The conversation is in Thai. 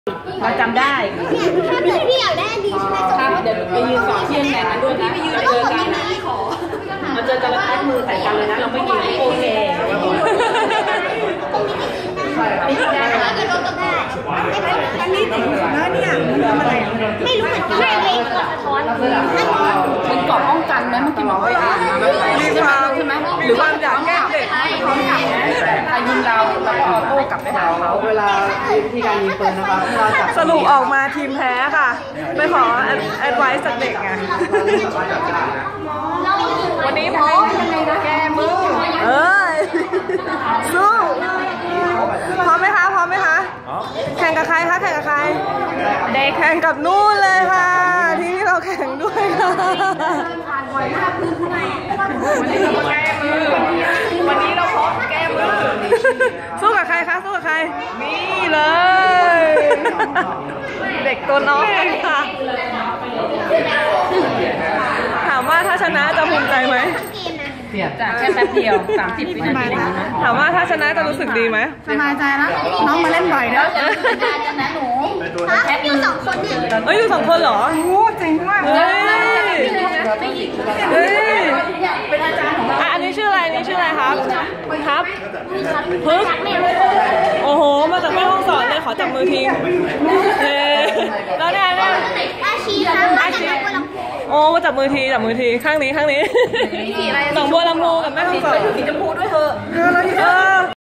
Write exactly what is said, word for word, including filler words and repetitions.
เราจำได้ถ้าเกิดพี่อยากได้ดีใช่ไหมจ๊ะเดี๋ยวไปยืนสอนเที่ยงแข่งกันด้วยนะไปยืนเจอกันมาเจอกันแล้วทักมือใส่กันเลยนะเราไม่ยิงโอเคไม่ได้นะก็โดนต้องได้อันนี้ติดแล้วเนี่ยอะไรไม่รู้เหมือนกันไม่เลยกดสะท้อนเป็นเกาะป้องกันไหมเมื่อกี้บอกว่ามีความใช่ไหมหรือว่าอยากแก้เด็กเขาอยากใครยิงเราเราก็ออโต้กลับไปหาเขาเวลาวิธีการยิงปืนนะครับเราจับสรุปออกมาทีมแพ้ค่ะไปขอแอดไวซ์จากเด็กไงวันนี้พร้อมยังไงนะแกมือเอ้ยสู้พร้อมไหมคะพร้อมไหมคะแข่งกับใครคะแข่งกับใครเด็กแข่งกับนู่นเลยค่ะที่เราแข่งด้วยค่ะวันนี้เราพร้อมแก้มือสู้กับใครคะสู้กับใครนี่เลยเด็กตัวน้องค่ะถามว่าถ้าชนะจะภูมิใจไหมจากแค่แป๊บเดียวสามสิบวินาทีถามว่าถ้าชนะจะรู้สึกดีไหมสบายใจแล้วน้องมาเล่นบ่อยแล้วจะสัญญาจะนะหนูแค่อยู่สองคนเนี่ยเอ้ยอยู่สองคนเหรอโอ้จริงมากเฮ้ยเฮ้ยเป็นอาจารย์ของเราอันนี้ชื่ออะไรอันนี้ชื่ออะไรครับครับพึกโอ้โหมาจากแม่ห้องสอนเลยขอจับมือทีเฮ้แล้วเนี่ยเนี่ยอาชีพอาชีพโอ้มาจับมือทีจับมือทีข้างนี้ข้างนี้สองบัวลำพูกับแม่ห้องสอนสีชมพูด้วยเถอะ